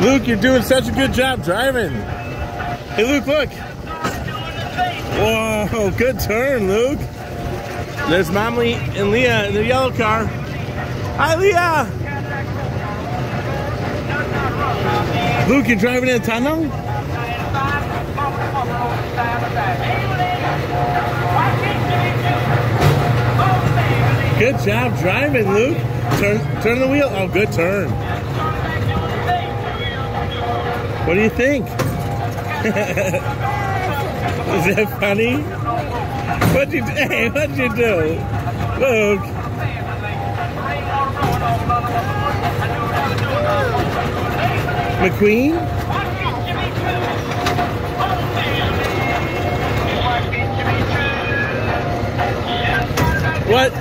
Luke, you're doing such a good job driving. Hey, Luke, look. Whoa, good turn, Luke. There's Mommy and Leah in the yellow car. Hi, Leah. Luke, you're driving in a tunnel? Good job driving, Luke. Turn the wheel. Oh, good turn. What do you think? Is that funny? What'd you do? Luke. McQueen? What?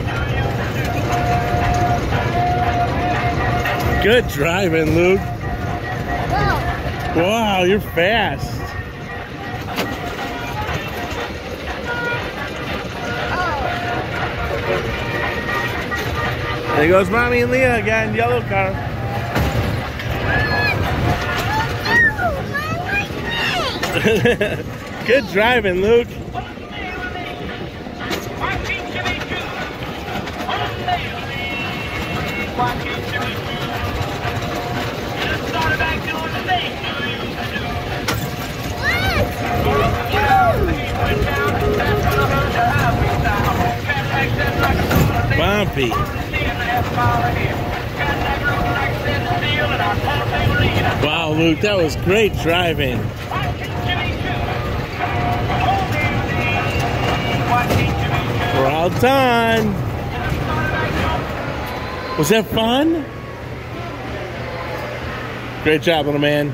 Good driving, Luke. Wow, you're fast. There goes Mommy and Leah again, yellow car. Good driving, Luke. Bumpy. Wow, Luke, that was great driving. We're all done. Was that fun? Great job, little man.